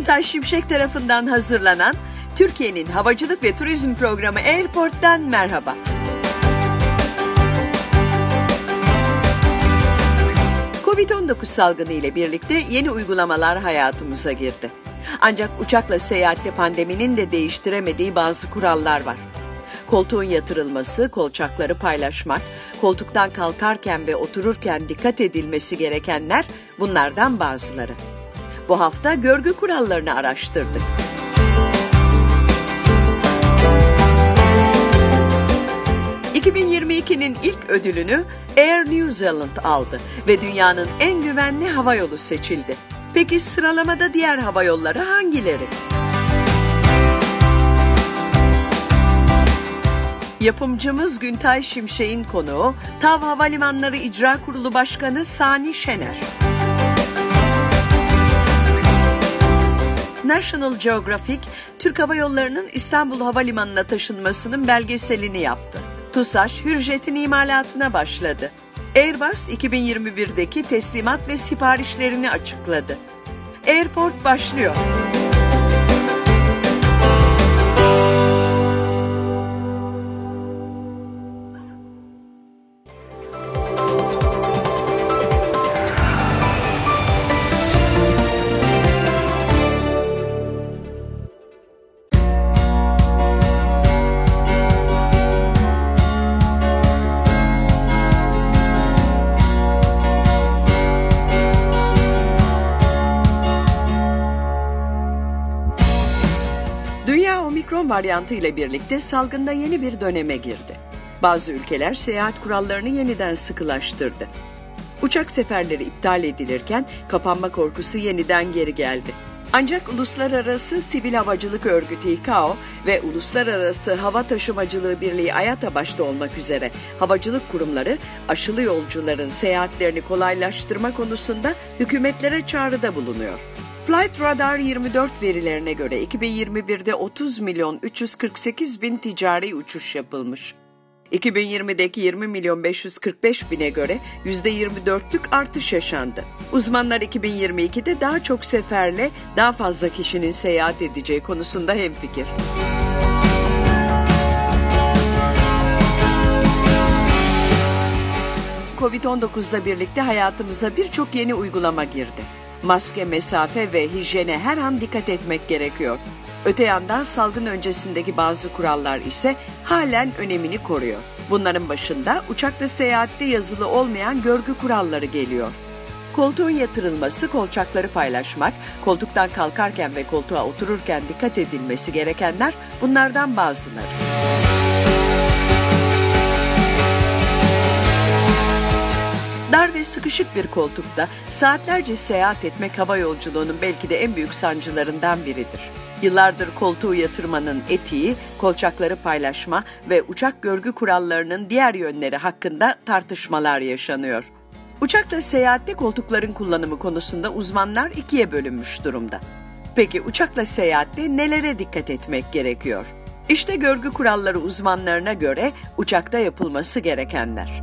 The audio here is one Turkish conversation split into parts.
Güntay Şimşek tarafından hazırlanan Türkiye'nin havacılık ve turizm programı Airport'tan merhaba. Covid-19 salgını ile birlikte yeni uygulamalar hayatımıza girdi. Ancak uçakla seyahatte pandeminin de değiştiremediği bazı kurallar var. Koltuğun yatırılması, kolçakları paylaşmak, koltuktan kalkarken ve otururken dikkat edilmesi gerekenler bunlardan bazıları. Bu hafta görgü kurallarını araştırdık. ...2022'nin ilk ödülünü Air New Zealand aldı ve dünyanın en güvenli havayolu seçildi. Peki sıralamada diğer havayolları hangileri? Yapımcımız Güntay Şimşek'in konuğu TAV Havalimanları İcra Kurulu Başkanı Sani Şener. National Geographic, Türk Hava Yolları'nın İstanbul Havalimanı'na taşınmasının belgeselini yaptı. TUSAŞ, Hürjet'in imalatına başladı. Airbus, 2021'deki teslimat ve siparişlerini açıkladı. Airport başlıyor. Omikron varyantı ile birlikte salgında yeni bir döneme girdi. Bazı ülkeler seyahat kurallarını yeniden sıkılaştırdı. Uçak seferleri iptal edilirken kapanma korkusu yeniden geri geldi. Ancak Uluslararası Sivil Havacılık Örgütü ICAO ve Uluslararası Hava Taşımacılığı Birliği IATA başta olmak üzere havacılık kurumları aşılı yolcuların seyahatlerini kolaylaştırma konusunda hükümetlere çağrıda bulunuyor. Flight Radar 24 verilerine göre 2021'de 30.348.000 ticari uçuş yapılmış. 2020'deki 20.545.000'e göre %24'lük artış yaşandı. Uzmanlar 2022'de daha çok seferle daha fazla kişinin seyahat edeceği konusunda hemfikir. Covid-19'la birlikte hayatımıza birçok yeni uygulama girdi. Maske, mesafe ve hijyene her an dikkat etmek gerekiyor. Öte yandan salgın öncesindeki bazı kurallar ise halen önemini koruyor. Bunların başında uçakta seyahatte yazılı olmayan görgü kuralları geliyor. Koltuğun yatırılması, kolçakları paylaşmak, koltuktan kalkarken ve koltuğa otururken dikkat edilmesi gerekenler bunlardan bazıları. Dar ve sıkışık bir koltukta saatlerce seyahat etmek hava yolculuğunun belki de en büyük sancılarından biridir. Yıllardır koltuğu yatırmanın etiği, kolçakları paylaşma ve uçak görgü kurallarının diğer yönleri hakkında tartışmalar yaşanıyor. Uçakla seyahatte koltukların kullanımı konusunda uzmanlar ikiye bölünmüş durumda. Peki uçakla seyahatte nelere dikkat etmek gerekiyor? İşte görgü kuralları uzmanlarına göre uçakta yapılması gerekenler.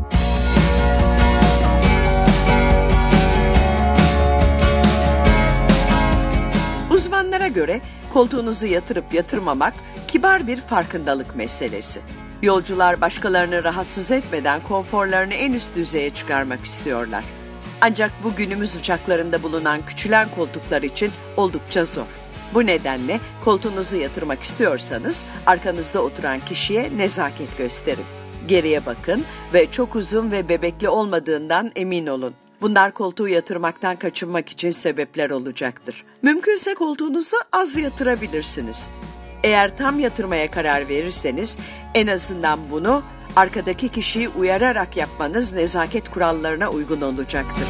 Uzmanlara göre koltuğunuzu yatırıp yatırmamak kibar bir farkındalık meselesi. Yolcular başkalarını rahatsız etmeden konforlarını en üst düzeye çıkarmak istiyorlar. Ancak bu günümüz uçaklarında bulunan küçülen koltuklar için oldukça zor. Bu nedenle koltuğunuzu yatırmak istiyorsanız arkanızda oturan kişiye nezaket gösterin. Geriye bakın ve çok uzun ve bebekli olmadığından emin olun. Bunlar koltuğu yatırmaktan kaçınmak için sebepler olacaktır. Mümkünse koltuğunuzu az yatırabilirsiniz. Eğer tam yatırmaya karar verirseniz en azından bunu arkadaki kişiyi uyararak yapmanız nezaket kurallarına uygun olacaktır.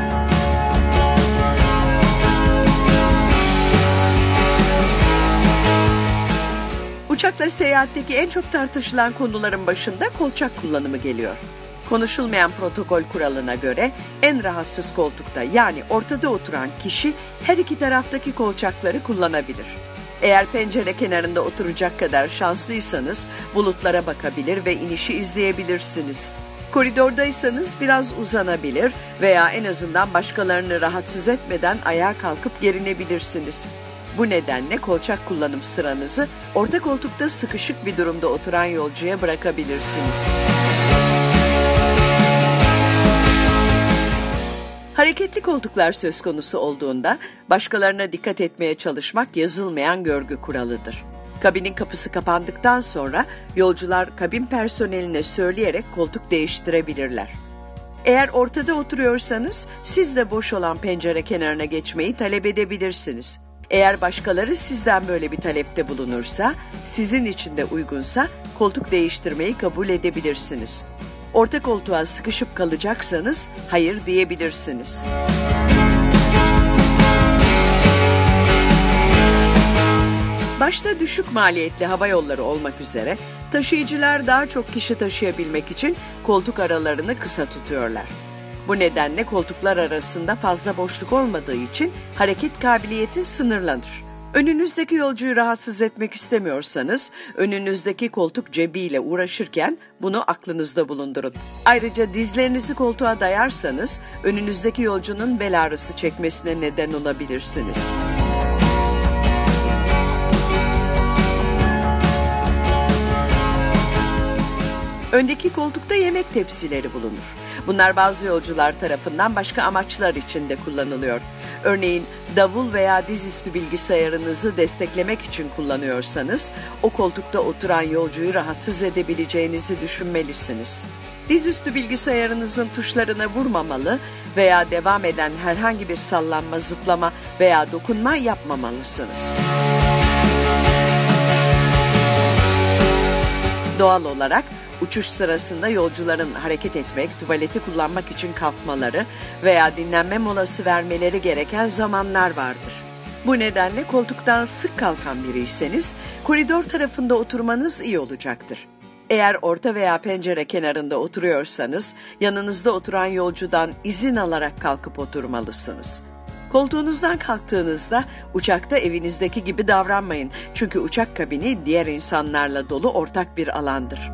Uçakla seyahatteki en çok tartışılan konuların başında kolçak kullanımı geliyor. Konuşulmayan protokol kuralına göre en rahatsız koltukta yani ortada oturan kişi her iki taraftaki kolçakları kullanabilir. Eğer pencere kenarında oturacak kadar şanslıysanız bulutlara bakabilir ve inişi izleyebilirsiniz. Koridordaysanız biraz uzanabilir veya en azından başkalarını rahatsız etmeden ayağa kalkıp gerinebilirsiniz. Bu nedenle kolçak kullanım sıranızı orta koltukta sıkışık bir durumda oturan yolcuya bırakabilirsiniz. Hareketli koltuklar söz konusu olduğunda başkalarına dikkat etmeye çalışmak yazılmayan görgü kuralıdır. Kabinin kapısı kapandıktan sonra yolcular kabin personeline söyleyerek koltuk değiştirebilirler. Eğer ortada oturuyorsanız siz de boş olan pencere kenarına geçmeyi talep edebilirsiniz. Eğer başkaları sizden böyle bir talepte bulunursa, sizin için de uygunsa koltuk değiştirmeyi kabul edebilirsiniz. Orta koltuğa sıkışıp kalacaksanız hayır diyebilirsiniz. Başta düşük maliyetli hava yolları olmak üzere taşıyıcılar daha çok kişi taşıyabilmek için koltuk aralarını kısa tutuyorlar. Bu nedenle koltuklar arasında fazla boşluk olmadığı için hareket kabiliyeti sınırlanır. Önünüzdeki yolcuyu rahatsız etmek istemiyorsanız, önünüzdeki koltuk cebiyle uğraşırken bunu aklınızda bulundurun. Ayrıca dizlerinizi koltuğa dayarsanız, önünüzdeki yolcunun bel ağrısı çekmesine neden olabilirsiniz. Öndeki koltukta yemek tepsileri bulunur. Bunlar bazı yolcular tarafından başka amaçlar için de kullanılıyor. Örneğin davul veya dizüstü bilgisayarınızı desteklemek için kullanıyorsanız, o koltukta oturan yolcuyu rahatsız edebileceğinizi düşünmelisiniz. Dizüstü bilgisayarınızın tuşlarına vurmamalı veya devam eden herhangi bir sallanma, zıplama veya dokunma yapmamalısınız. Doğal olarak uçuş sırasında yolcuların hareket etmek, tuvaleti kullanmak için kalkmaları veya dinlenme molası vermeleri gereken zamanlar vardır. Bu nedenle koltuktan sık kalkan biriyseniz, koridor tarafında oturmanız iyi olacaktır. Eğer orta veya pencere kenarında oturuyorsanız, yanınızda oturan yolcudan izin alarak kalkıp oturmalısınız. Koltuğunuzdan kalktığınızda uçakta evinizdeki gibi davranmayın. Çünkü uçak kabini diğer insanlarla dolu ortak bir alandır.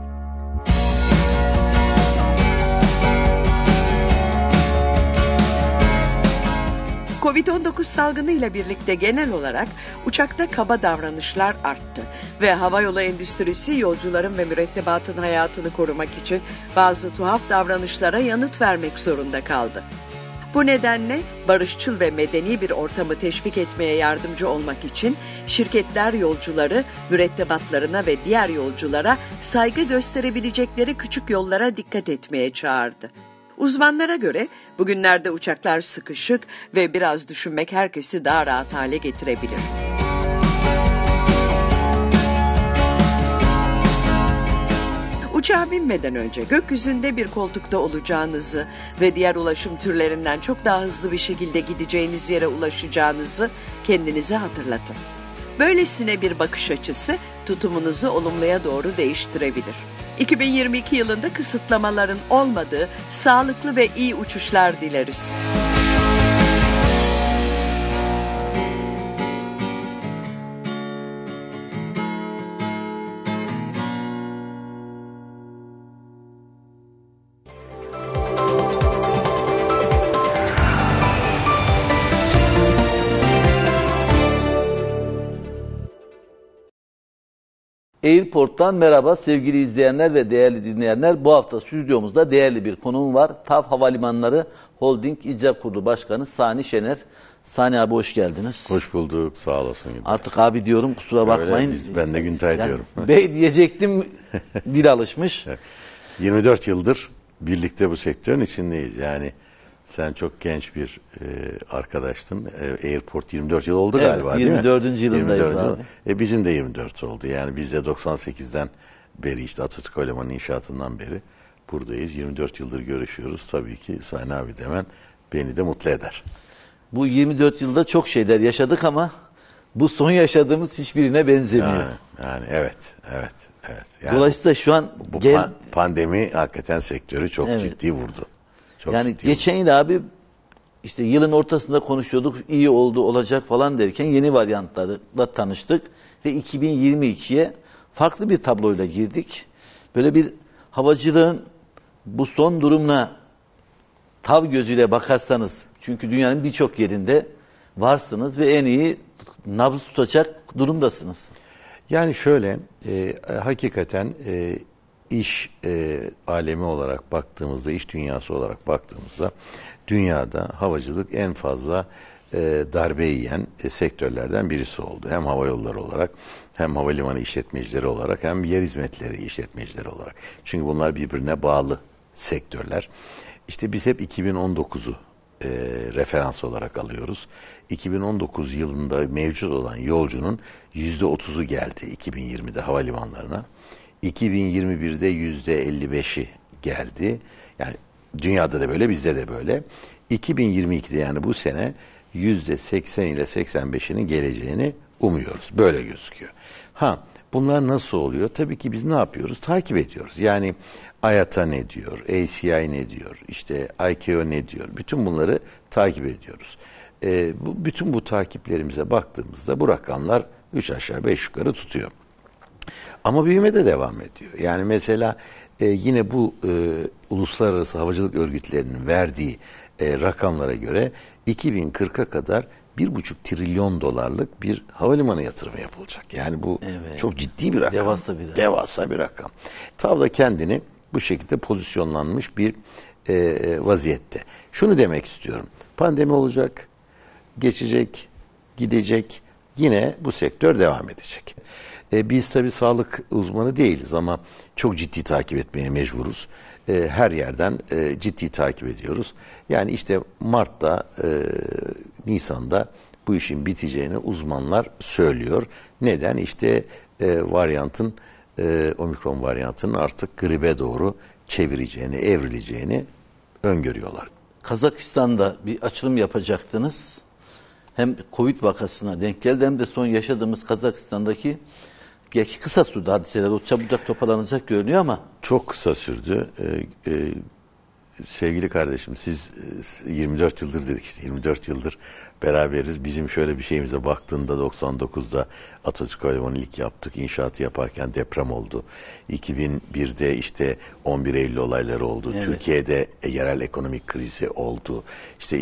Covid-19 salgınıyla birlikte genel olarak uçakta kaba davranışlar arttı ve havayolu endüstrisi yolcuların ve mürettebatın hayatını korumak için bazı tuhaf davranışlara yanıt vermek zorunda kaldı. Bu nedenle barışçıl ve medeni bir ortamı teşvik etmeye yardımcı olmak için şirketler yolcuları mürettebatlarına ve diğer yolculara saygı gösterebilecekleri küçük yollara dikkat etmeye çağırdı. Uzmanlara göre bugünlerde uçaklar sıkışık ve biraz düşünmek herkesi daha rahat hale getirebilir. Uçağa binmeden önce gökyüzünde bir koltukta olacağınızı ve diğer ulaşım türlerinden çok daha hızlı bir şekilde gideceğiniz yere ulaşacağınızı kendinize hatırlatın. Böylesine bir bakış açısı tutumunuzu olumluya doğru değiştirebilir. 2022 yılında kısıtlamaların olmadığı sağlıklı ve iyi uçuşlar dileriz. Airport'tan merhaba sevgili izleyenler ve değerli dinleyenler. Bu hafta stüdyomuzda değerli bir konuğum var. TAV Havalimanları Holding İcra Kurulu Başkanı Sani Şener. Sani abi hoş geldiniz. Hoş bulduk, sağ olasın. Artık abi diyorum, kusura bakmayın. Ben de Güntay diyorum. Bey diyecektim, dil alışmış. 24 yıldır birlikte bu sektörün içindeyiz. Yani sen çok genç bir arkadaştın. Airport 24 yıl oldu galiba, değil mi? 24. yılındayız 24 abi. Bizim de 24 oldu. Yani biz de 98'den beri, işte Atatürk Havalimanı inşaatından beri buradayız. 24 yıldır görüşüyoruz. Tabii ki Sani abi demen beni de mutlu eder. Bu 24 yılda çok şeyler yaşadık ama bu son yaşadığımız hiçbirine benzemiyor. Yani evet. Yani dolayısıyla şu an bu pandemi hakikaten sektörü çok ciddi vurdu. Yani geçen yıl abi işte yılın ortasında konuşuyorduk, iyi oldu, olacak falan derken yeni varyantlarla tanıştık ve 2022'ye farklı bir tabloyla girdik. Böyle bir havacılığın bu son durumuna TAV gözüyle bakarsanız, çünkü dünyanın birçok yerinde varsınız ve en iyi nabız tutacak durumdasınız. Yani şöyle, hakikaten iş alemi olarak baktığımızda, iş dünyası olarak baktığımızda dünyada havacılık en fazla darbe yiyen sektörlerden birisi oldu. Hem havayolları olarak, hem havalimanı işletmecileri olarak, hem yer hizmetleri işletmecileri olarak. Çünkü bunlar birbirine bağlı sektörler. İşte biz hep 2019'u referans olarak alıyoruz. 2019 yılında mevcut olan yolcunun %30'u geldi 2020'de havalimanlarına. 2021'de %55'i geldi. Yani dünyada da böyle, bizde de böyle. 2022'de, yani bu sene %80 ile 85'inin geleceğini umuyoruz. Böyle gözüküyor. Bunlar nasıl oluyor? Tabii ki biz ne yapıyoruz? Takip ediyoruz. Yani IATA ne diyor? ACI ne diyor? İşte ICAO ne diyor? Bütün bunları takip ediyoruz. Bütün bu takiplerimize baktığımızda bu rakamlar 3 aşağı 5 yukarı tutuyor. Ama büyüme de devam ediyor. Yani mesela yine bu uluslararası havacılık örgütlerinin verdiği rakamlara göre 2040'a kadar 1,5 trilyon dolarlık bir havalimanı yatırımı yapılacak. Yani bu çok ciddi bir rakam. Devasa bir rakam. TAV da kendini bu şekilde pozisyonlanmış bir vaziyette. Şunu demek istiyorum. Pandemi olacak, geçecek, gidecek. Yine bu sektör devam edecek. Biz tabii sağlık uzmanı değiliz ama çok ciddi takip etmeye mecburuz. Her yerden ciddi takip ediyoruz. Yani işte Mart'ta, Nisan'da bu işin biteceğini uzmanlar söylüyor. Neden? İşte omikron varyantının artık gribe doğru çevireceğini, evrileceğini öngörüyorlar. Kazakistan'da bir açılım yapacaktınız. Hem Covid vakasına denk geldi, hem de son yaşadığımız Kazakistan'daki kısa sürdü hadiseler. O çabucak toparlanacak görünüyor ama. Çok kısa sürdü. Sevgili kardeşim, siz 24 yıldır dedik, işte 24 yıldır beraberiz. Bizim şöyle bir şeyimize baktığında 99'da Atatürk Havalimanı'nı ilk yaptık. İnşaatı yaparken deprem oldu. 2001'de işte 11 Eylül olayları oldu. Evet. Türkiye'de yerel ekonomik krizi oldu. İşte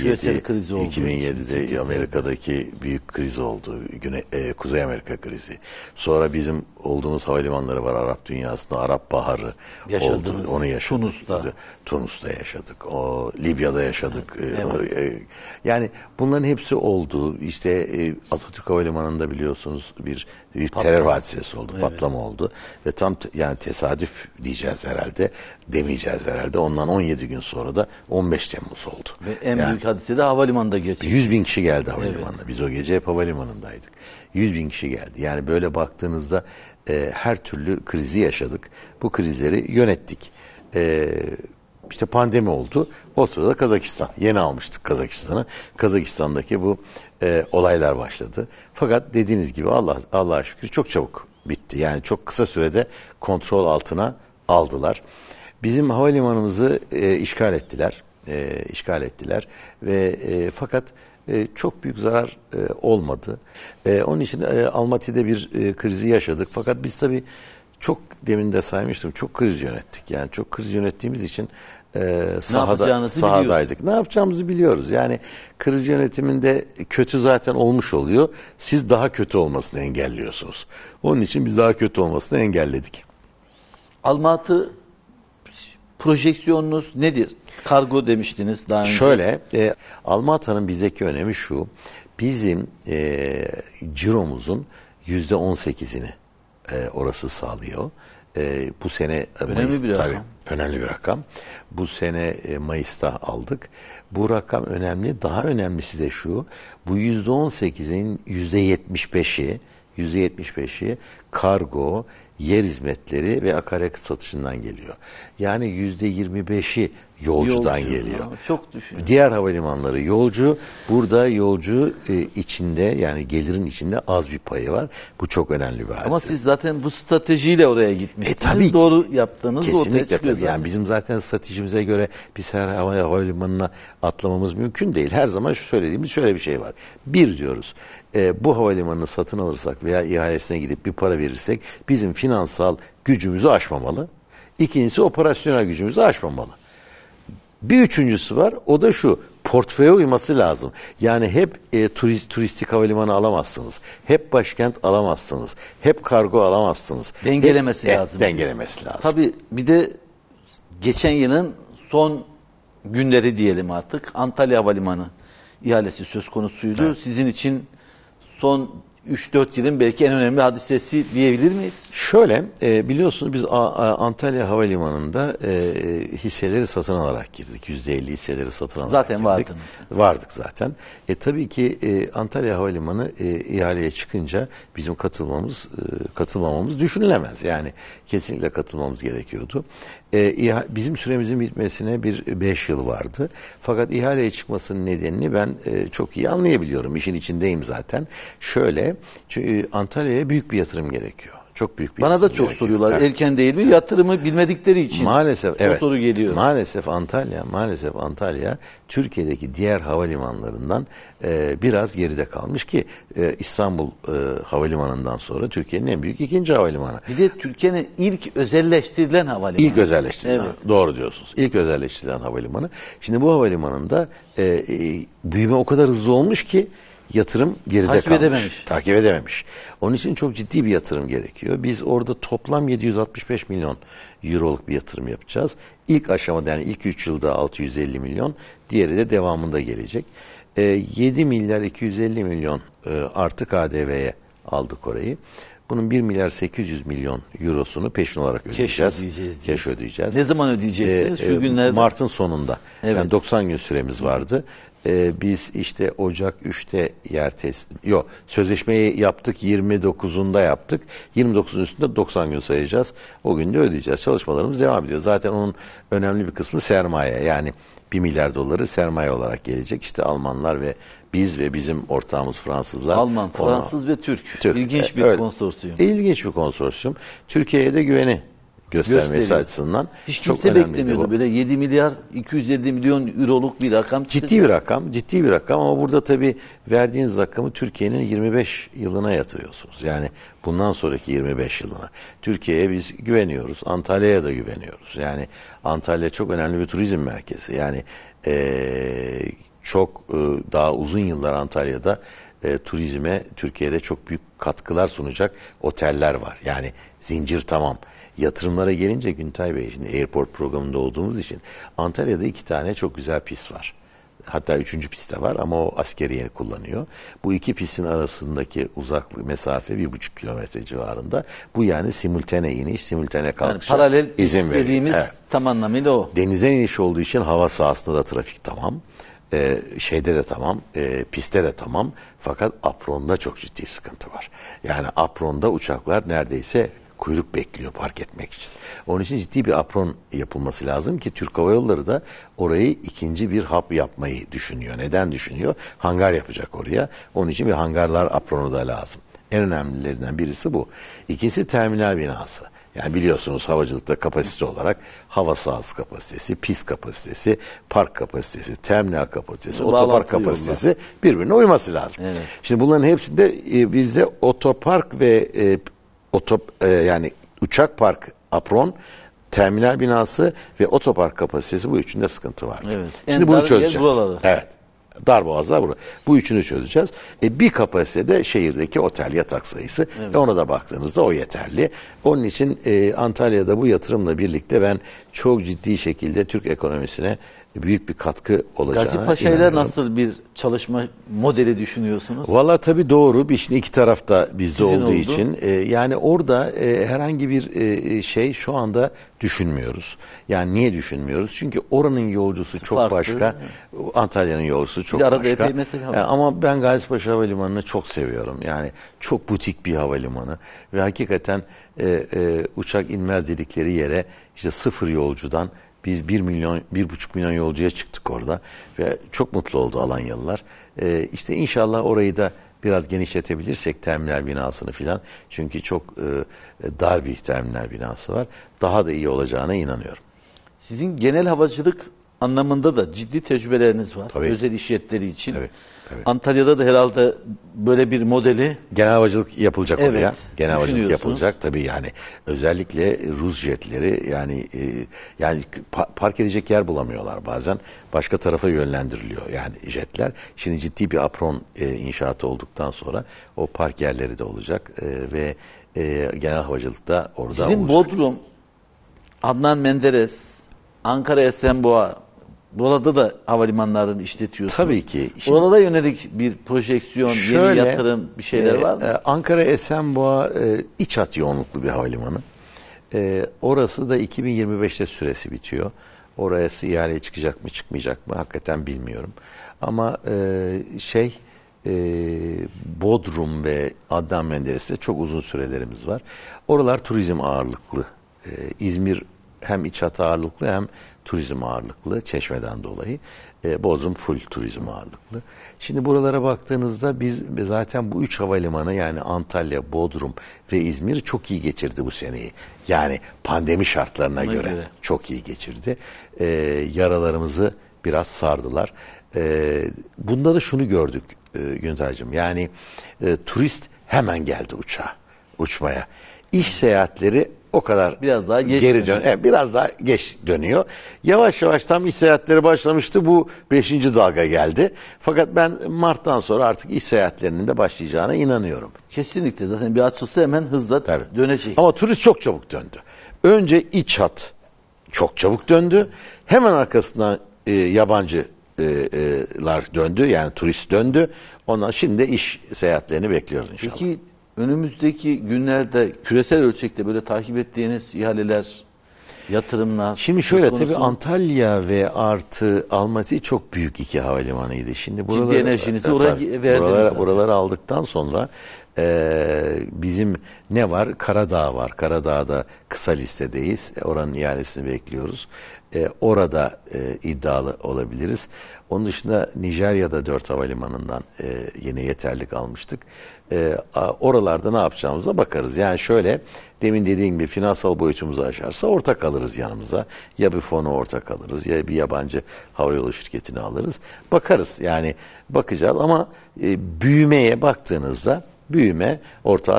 2007'de Amerika'daki büyük kriz oldu. Kuzey Amerika krizi. Sonra bizim olduğumuz havalimanları var Arap dünyasında. Arap Baharı oldu. Onu yaşadık. Tunus'ta yaşadık. Libya'da yaşadık. Evet. Yani bunların hepsi oldu. İşte Atatürk Havalimanı'nda biliyorsunuz bir terör hadisesi oldu. Evet. Patlama oldu. Ve tam yani tesadüf diyeceğiz herhalde. Demeyeceğiz herhalde. Ondan 17 gün sonra da 15 Temmuz oldu. Ve en büyük hadise de havalimanında gerçekleşti. 100 bin kişi geldi havalimanına. Evet. Biz o gece hep havalimanındaydık. 100 bin kişi geldi. Yani böyle baktığınızda her türlü krizi yaşadık. Bu krizleri yönettik. İşte pandemi oldu. O sırada Kazakistan. Yeni almıştık Kazakistan'ı. Kazakistan'daki bu olaylar başladı. Fakat dediğiniz gibi Allah'a şükür çok çabuk bitti. Yani çok kısa sürede kontrol altına aldılar. Bizim havalimanımızı işgal ettiler. Ve fakat çok büyük zarar olmadı. Onun için Almaty'de bir krizi yaşadık. Fakat biz tabii çok, demin de saymıştım, çok kriz yönettik. Yani çok kriz yönettiğimiz için sahadaydık. Ne yapacağımızı biliyoruz. Yani kriz yönetiminde kötü zaten olmuş oluyor. Siz daha kötü olmasını engelliyorsunuz. Onun için biz daha kötü olmasını engelledik. Almatı projeksiyonunuz nedir? Kargo demiştiniz daha önce. Şöyle, Almaty'nin bizdeki önemi şu. Bizim ciromuzun %18'ini orası sağlıyor. Bu sene önemli bir rakam. Bu sene Mayıs'ta aldık. Bu rakam önemli. Daha önemlisi de şu. Bu %18'in %75'i kargo, yer hizmetleri ve akaryakıt satışından geliyor. Yani %25'i yolcudan geliyor. Çok düşün. Diğer havalimanları yolcu. Burada yolcu içinde, yani gelirin içinde az bir payı var. Bu çok önemli bir hadise. Ama siz zaten bu stratejiyle oraya gitmişsiniz. Tabii doğru yaptınız. Kesinlikle tabii. Yani bizim zaten stratejimize göre biz her havalimanına atlamamız mümkün değil. Her zaman söylediğimiz şöyle bir şey var. Bir diyoruz. Bu havalimanını satın alırsak veya ihalesine gidip bir para verirsek bizim finansal gücümüzü aşmamalı. İkincisi operasyonel gücümüzü aşmamalı. Bir üçüncüsü var. O da şu. portföye uyması lazım. Yani hep turistik havalimanı alamazsınız. Hep başkent alamazsınız. Hep kargo alamazsınız. Dengelemesi lazım. Dengelemesi lazım. Tabii bir de geçen yılın son günleri diyelim artık, Antalya Havalimanı ihalesi söz konusuydu. Evet. Sizin için son 3-4 yılın belki en önemli hadisesi diyebilir miyiz? Şöyle, biliyorsunuz biz Antalya Havalimanı'nda hisseleri satın alarak girdik. %50 hisseleri satın alarak Zaten girdik. vardınız. Vardık zaten. Tabii ki Antalya Havalimanı ihaleye çıkınca bizim katılmamamız düşünülemez. Yani kesinlikle katılmamız gerekiyordu. Bizim süremizin bitmesine 5 yıl vardı. Fakat ihaleye çıkmasının nedenini ben çok iyi anlayabiliyorum. İşin içindeyim zaten. Şöyle, çünkü Antalya'ya büyük bir yatırım gerekiyor. Çok büyük bir Bana da yatırım çok gerekiyor. soruyorlar. Evet. Erken değil mi? Yatırımı bilmedikleri için. Maalesef evet. O soru geliyor. Maalesef Antalya Türkiye'deki diğer havalimanlarından biraz geride kalmış ki İstanbul Havalimanı'ndan sonra Türkiye'nin en büyük ikinci havalimanı. Bir de Türkiye'nin ilk özelleştirilen havalimanı. İlk özelleştirilen. Evet. Doğru diyorsunuz. İlk özelleştirilen havalimanı. Şimdi bu havalimanında büyüme o kadar hızlı olmuş ki yatırım geride kalmış. Takip edememiş. Onun için çok ciddi bir yatırım gerekiyor. Biz orada toplam 765 milyon euroluk bir yatırım yapacağız. İlk aşamada, yani ilk 3 yılda 650 milyon, diğeri de devamında gelecek. 7 milyar 250 milyon artı KDV'ye aldık orayı. Bunun 1 milyar 800 milyon eurosunu peşin olarak ödeyeceğiz. Keş ödeyeceğiz. Ne zaman ödeyeceksiniz? Şu günlerde. Mart'ın sonunda. Evet. Yani 90 gün süremiz vardı. Biz işte Ocak 3'te sözleşmeyi yaptık, 29'unda yaptık. 29'un üstünde 90 gün sayacağız. O gün de ödeyeceğiz. Çalışmalarımız devam ediyor. Zaten onun önemli bir kısmı sermaye. Yani 1 milyar doları sermaye olarak gelecek. İşte Almanlar ve biz ve bizim ortağımız Fransızlar. Alman, Fransız ve Türk. İlginç bir öyle. konsorsiyum. İlginç bir konsorsiyum. Türkiye'ye de güveni göstermesi açısından hiç çok kimse önemli. beklemiyordu. Böyle 7 milyar 250 milyon euroluk bir rakam. Ciddi bir rakam ama burada tabii verdiğiniz rakamı Türkiye'nin 25 yılına yatırıyorsunuz. Yani bundan sonraki 25 yılına. Türkiye'ye biz güveniyoruz. Antalya'ya da güveniyoruz. Yani Antalya çok önemli bir turizm merkezi. Yani çok daha uzun yıllar Antalya'da turizme Türkiye'de çok büyük katkılar sunacak oteller var. Yani zincir tamam. Yatırımlara gelince Güntay Bey, şimdi Airport programında olduğumuz için Antalya'da 2 tane çok güzel pist var. Hatta 3. pist de var ama o askeriye kullanıyor. Bu 2 pistin arasındaki uzaklık mesafe 1,5 kilometre civarında. Bu yani simultane iniş, simultane kalkışa yani paralel izin veriyor. Dediğimiz tam anlamıyla o. Denize iniş olduğu için hava sahasında da trafik tamam. Şeyde de tamam, pistte de tamam. Fakat apronda çok ciddi sıkıntı var. Yani apronda uçaklar neredeyse kuyruk bekliyor park etmek için. Onun için ciddi bir apron yapılması lazım ki Türk Hava Yolları da orayı ikinci bir hub yapmayı düşünüyor. Neden düşünüyor? Hangar yapacak oraya. Onun için bir hangarlar apronu da lazım. En önemlilerinden birisi bu. İkincisi terminal binası. Yani biliyorsunuz havacılıkta kapasite olarak hava sahası kapasitesi, pist kapasitesi, park kapasitesi, terminal kapasitesi, otopark kapasitesi birbirine uyması lazım. Evet. Şimdi bunların hepsinde bizde otopark ve yani uçak park apron, terminal binası ve otopark kapasitesi, bu üçünde sıkıntı var. Evet. Şimdi bunu çözeceğiz. Evet. Darboğazlar burada. Bu üçünü çözeceğiz. Bir kapasitede şehirdeki otel yatak sayısı. Evet. Ona da baktığınızda o yeterli. Onun için Antalya'da bu yatırımla birlikte ben çok ciddi şekilde Türk ekonomisine büyük bir katkı olacağına Gazi Paşa ile nasıl bir çalışma modeli düşünüyorsunuz? Vallahi tabii doğru. Şimdi iki taraf da bizde Sizin olduğu oldu. için yani orada herhangi bir şey şu anda düşünmüyoruz. Yani niye düşünmüyoruz? Çünkü oranın yolcusu çok farklı. başka. Antalya'nın yolcusu çok Bir arada başka. epey mesafe var. Ama ben Gazi Paşa Havalimanı'nı çok seviyorum. Yani çok butik bir havalimanı ve hakikaten uçak inmez dedikleri yere işte 0 yolcudan biz 1,5 milyon yolcuya çıktık orada ve çok mutlu oldu Alanyalılar. İşte inşallah orayı da biraz genişletebilirsek terminal binasını filan, çünkü çok dar bir terminal binası var. Daha da iyi olacağına inanıyorum. Sizin genel havacılık anlamında da ciddi tecrübeleriniz var. Tabii. Özel iş jetleri için. Tabii, tabii. Antalya'da da herhalde böyle bir modeli. Genel havacılık yapılacak Evet, oraya. Genel havacılık düşünüyorsunuz. yapılacak tabii yani. Özellikle Rus jetleri yani park edecek yer bulamıyorlar bazen. Başka tarafa yönlendiriliyor yani jetler. Şimdi ciddi bir apron inşaatı olduktan sonra o park yerleri de olacak ve genel havacılıkta orada Sizin olacak. Bodrum, Adnan Menderes, Ankara Esenboğa, burada da havalimanlarını işletiyorsunuz. Tabii ki. Oralara yönelik bir projeksiyon, yeni yatırım bir şeyler var mı? Ankara Esenboğa iç hat yoğunluklu bir havalimanı. Orası da 2025'te süresi bitiyor. Orası ihaleye çıkacak mı çıkmayacak mı hakikaten bilmiyorum. Ama Bodrum ve Adnan Menderes'te çok uzun sürelerimiz var. Oralar turizm ağırlıklı. İzmir hem iç hat ağırlıklı hem turizm ağırlıklı Çeşme'den dolayı. Bodrum full turizm ağırlıklı. Şimdi buralara baktığınızda biz zaten bu üç havalimanı yani Antalya, Bodrum ve İzmir çok iyi geçirdi bu seneyi. Yani pandemi şartlarına göre çok iyi geçirdi. Yaralarımızı biraz sardılar. Bunda da şunu gördük Günter'cığım. Yani turist hemen geldi uçmaya. İş seyahatleri o kadar biraz daha geç geri biraz daha geç dönüyor. Yavaş yavaş tam iş seyahatleri başlamıştı. Bu 5. dalga geldi. Fakat ben Mart'tan sonra artık iş seyahatlerinin de başlayacağına inanıyorum. Kesinlikle zaten bir açılsa hemen hızla dönecek. Ama turist çok çabuk döndü. Önce iç hat çok çabuk döndü. Hemen arkasından yabancılar döndü. Yani turist döndü. Ondan şimdi de iş seyahatlerini bekliyoruz inşallah. Peki önümüzdeki günlerde küresel ölçekte böyle takip ettiğiniz ihaleler, yatırımlar... Şimdi şöyle tabii Antalya ve artı Almaty çok büyük iki havalimanıydı. Şimdi ciddi enerjinizi oraya verdiniz. Buraları aldıktan sonra bizim ne var? Karadağ var. Karadağ'da kısa listedeyiz. Oranın ihalesini bekliyoruz. Orada iddialı olabiliriz. Onun dışında Nijerya'da 4 havalimanından yine yeterlik almıştık. Oralarda ne yapacağımıza bakarız. Yani şöyle demin dediğim gibi finansal boyutumuzu aşarsa ortak alırız yanımıza. Ya bir fonu ortak alırız ya bir yabancı havayolu şirketini alırız. Bakarız yani bakacağız ama büyümeye baktığınızda büyüme Orta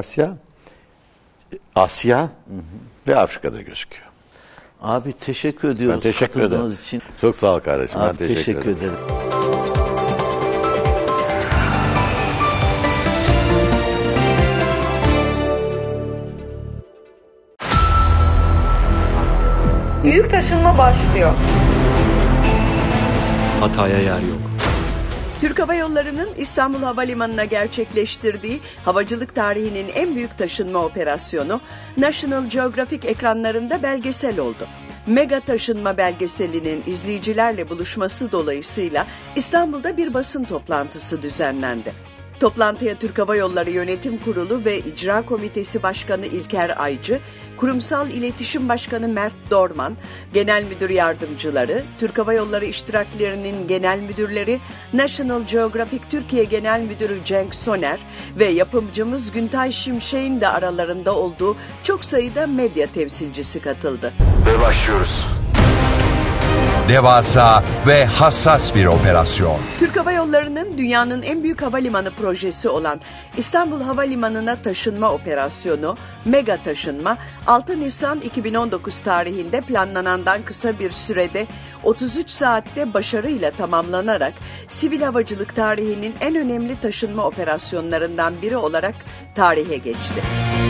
Asya ve Afrika'da gözüküyor. Abi teşekkür ediyoruz. Ben teşekkür ederim. için. Çok sağ ol kardeşim. Abi, ben teşekkür ederim. Büyük taşınma başlıyor. Hataya yer yok. Türk Hava Yolları'nın İstanbul Havalimanı'na gerçekleştirdiği havacılık tarihinin en büyük taşınma operasyonu National Geographic ekranlarında belgesel oldu. Mega taşınma belgeselinin izleyicilerle buluşması dolayısıyla İstanbul'da bir basın toplantısı düzenlendi. Toplantıya Türk Hava Yolları Yönetim Kurulu ve İcra Komitesi Başkanı İlker Aycı, Kurumsal İletişim Başkanı Mert Dorman, Genel Müdür Yardımcıları, Türk Hava Yolları iştiraklerinin genel müdürleri, National Geographic Türkiye Genel Müdürü Cenk Soner ve yapımcımız Güntay Şimşek'in de aralarında olduğu çok sayıda medya temsilcisi katıldı. Ve başlıyoruz. Devasa ve hassas bir operasyon. Türk Hava Yolları'nın dünyanın en büyük havalimanı projesi olan İstanbul Havalimanı'na taşınma operasyonu, mega taşınma, 6 Nisan 2019 tarihinde planlanandan kısa bir sürede 33 saatte başarıyla tamamlanarak sivil havacılık tarihinin en önemli taşınma operasyonlarından biri olarak tarihe geçti.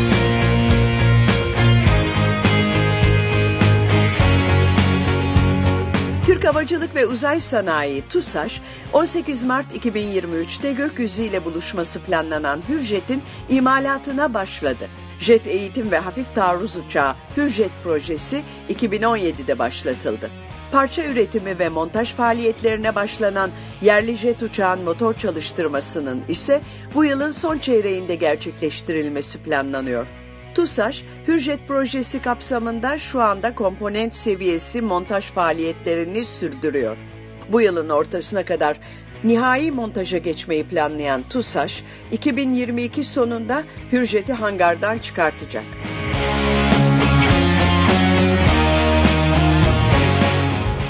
Türk Havacılık ve Uzay Sanayi TUSAŞ, 18 Mart 2023'te gökyüzüyle buluşması planlanan Hürjet'in imalatına başladı. Jet eğitim ve hafif taarruz uçağı Hürjet projesi 2017'de başlatıldı. Parça üretimi ve montaj faaliyetlerine başlanan yerli jet uçağın motor çalıştırmasının ise bu yılın son çeyreğinde gerçekleştirilmesi planlanıyor. TUSAŞ, Hürjet projesi kapsamında şu anda komponent seviyesi montaj faaliyetlerini sürdürüyor. Bu yılın ortasına kadar nihai montaja geçmeyi planlayan TUSAŞ, 2022 sonunda Hürjet'i hangardan çıkartacak.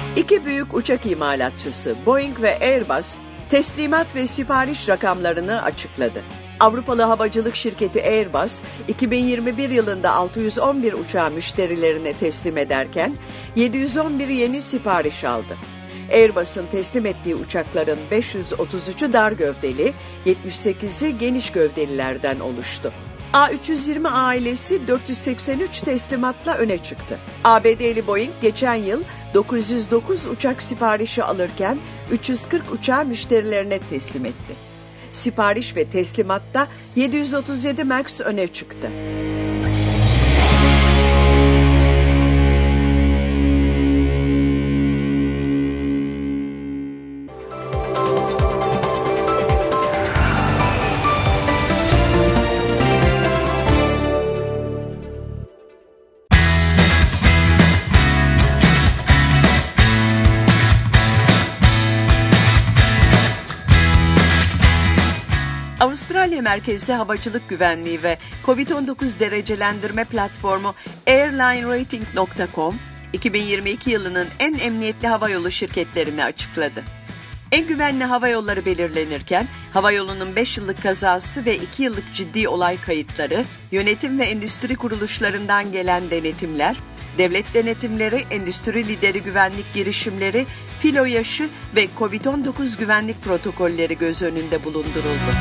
İki büyük uçak imalatçısı Boeing ve Airbus teslimat ve sipariş rakamlarını açıkladı. Avrupalı havacılık şirketi Airbus, 2021 yılında 611 uçağı müşterilerine teslim ederken 711 yeni sipariş aldı. Airbus'un teslim ettiği uçakların 533'ü dar gövdeli, 78'i geniş gövdelilerden oluştu. A320 ailesi 483 teslimatla öne çıktı. ABD'li Boeing geçen yıl 909 uçak siparişi alırken 340 uçağı müşterilerine teslim etti. Sipariş ve teslimatta 737 MAX öne çıktı. Avustralya merkezli havacılık güvenliği ve COVID-19 derecelendirme platformu airlinerating.com, 2022 yılının en emniyetli havayolu şirketlerini açıkladı. En güvenli havayolları belirlenirken, havayolunun 5 yıllık kazası ve 2 yıllık ciddi olay kayıtları, yönetim ve endüstri kuruluşlarından gelen denetimler, devlet denetimleri, endüstri lideri güvenlik girişimleri, filo yaşı ve COVID-19 güvenlik protokolleri göz önünde bulunduruldu.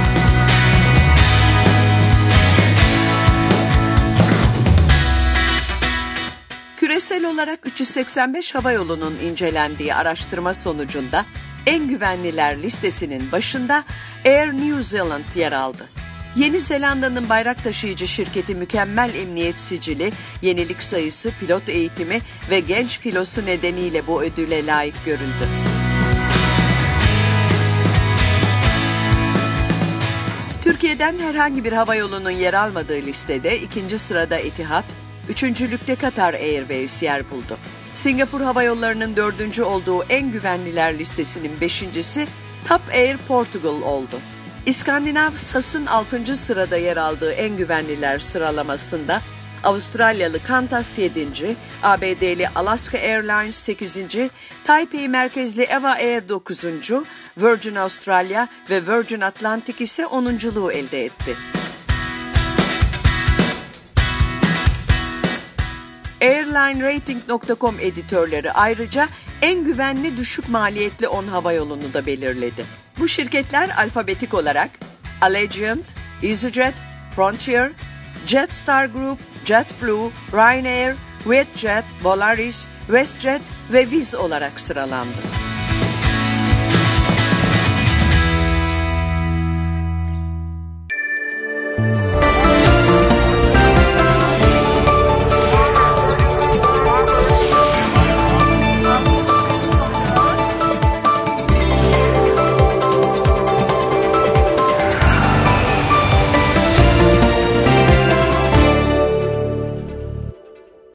Küresel olarak 385 havayolunun incelendiği araştırma sonucunda en güvenliler listesinin başında Air New Zealand yer aldı. Yeni Zelanda'nın bayrak taşıyıcı şirketi mükemmel emniyet sicili, yenilik sayısı, pilot eğitimi ve genç filosu nedeniyle bu ödüle layık görüldü. Türkiye'den herhangi bir havayolunun yer almadığı listede ikinci sırada Etihad, üçüncülükte Qatar Airways yer buldu. Singapur Havayolları'nın 4. olduğu en güvenliler listesinin 5.'si TAP Air Portugal oldu. İskandinav SAS'ın 6. sırada yer aldığı en güvenliler sıralamasında Avustralyalı Qantas 7. ABD'li Alaska Airlines 8. Taipei merkezli Eva Air 9. Virgin Australia ve Virgin Atlantic ise 10.'luğu elde etti. Airlinerating.com editörleri ayrıca en güvenli düşük maliyetli 10 havayolunu da belirledi. Bu şirketler alfabetik olarak Allegiant, EasyJet, Frontier, Jetstar Group, JetBlue, Ryanair, Vietjet, Volaris, WestJet ve Wizz olarak sıralandı.